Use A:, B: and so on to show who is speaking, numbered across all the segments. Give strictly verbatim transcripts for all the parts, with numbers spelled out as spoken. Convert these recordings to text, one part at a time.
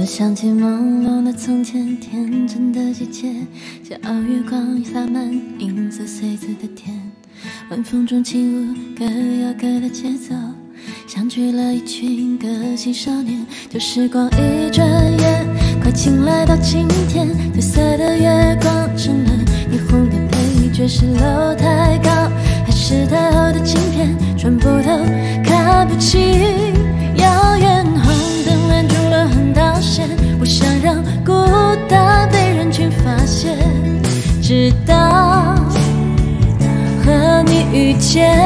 A: 想起朦胧的从前，天真的季节，骄傲月光洒满银色穗子的田，晚风中轻舞各有各的节奏，相聚了一群个性少年。旧时光一转眼，快进来到今天，褪色的月光成了霓虹的配角，是楼太高还是太厚的镜片，转不透看不清遥远。红灯拦住了横道线，不想让孤单被人群发现，直到和你遇见。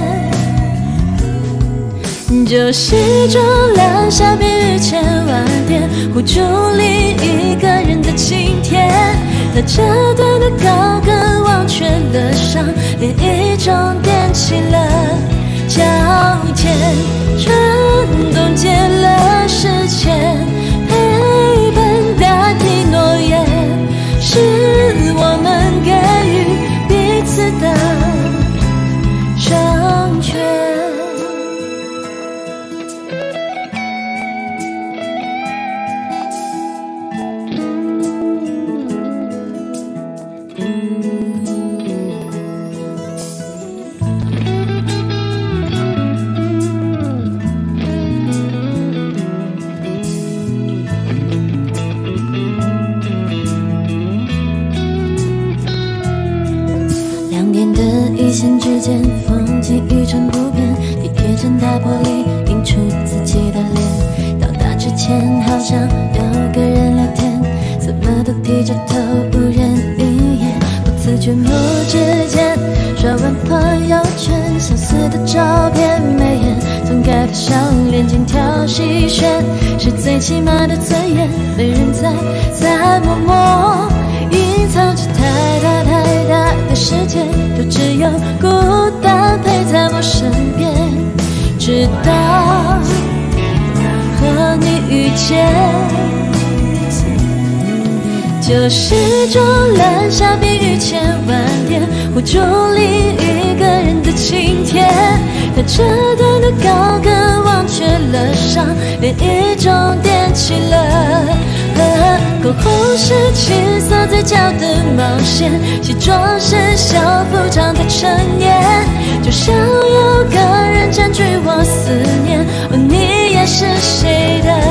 A: 旧时钟两下便于千万点，护住另一个人的晴天。他折断的高跟忘却了伤，连一种踮起了脚尖，春冻结了时间，陪伴代替诺言，是我们给予彼此的成全。一线之间，风景一成不变，地铁站大玻璃映出自己的脸。到达之前，好像有个人聊天，怎么都低着头，无人应言。不自觉目之间，刷完朋友圈，相似的照片，眉眼总改变笑脸，精挑细选，是最起码的尊严。没人在，在默默隐藏着太大太大的世界，就只有孤单陪在我身边，直到和你遇见。旧时钟拦下便于千万点，护住另一个人的晴天。他折断的高跟忘却了伤，连一种踮起了口红是青涩嘴角的冒险，西装是校服长的陈年，就像有个人占据我思念。哦，你也是谁的